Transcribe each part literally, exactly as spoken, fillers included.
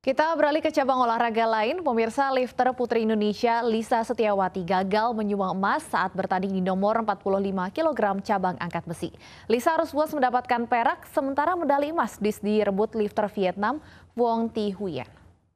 Kita beralih ke cabang olahraga lain. Pemirsa, lifter putri Indonesia Lisa Setiawati gagal menyumbang emas saat bertanding di nomor empat puluh lima kilogram cabang angkat besi. Lisa harus puas mendapatkan perak, sementara medali emas direbut lifter Vietnam Vuong Thi Huyen.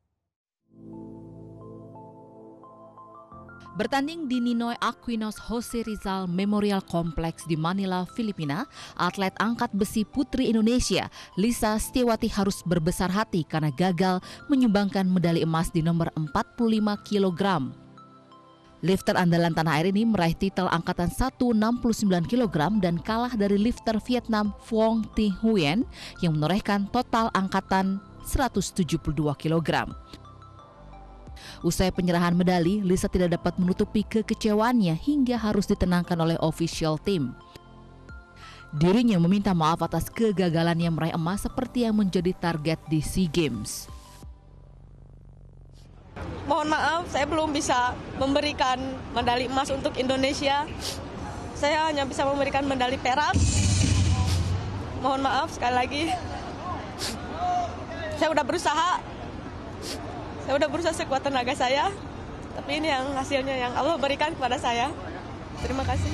Bertanding di Ninoy Aquino Jose Rizal Memorial Complex di Manila, Filipina, atlet angkat besi putri Indonesia Lisa Setiawati harus berbesar hati karena gagal menyumbangkan medali emas di nomor empat puluh lima kilogram. Lifter andalan tanah air ini meraih titel angkatan seratus enam puluh sembilan kilogram dan kalah dari lifter Vietnam Vuong Thi Huyen yang menorehkan total angkatan seratus tujuh puluh dua kilogram. Usai penyerahan medali, Lisa tidak dapat menutupi kekecewaannya hingga harus ditenangkan oleh official team. Dirinya meminta maaf atas kegagalannya meraih emas seperti yang menjadi target di SEA Games. Mohon maaf, saya belum bisa memberikan medali emas untuk Indonesia. Saya hanya bisa memberikan medali perak. Mohon maaf sekali lagi. Saya udah berusaha. Saya udah berusaha sekuat tenaga saya, tapi ini yang hasilnya yang Allah berikan kepada saya. Terima kasih.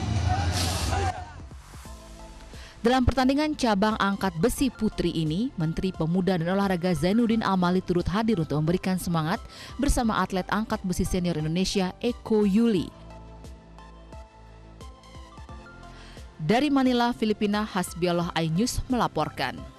Dalam pertandingan cabang angkat besi putri ini, Menteri Pemuda dan Olahraga Zainuddin Amali turut hadir untuk memberikan semangat bersama atlet angkat besi senior Indonesia Eko Yuli. Dari Manila, Filipina, Hasbiallah iNews melaporkan.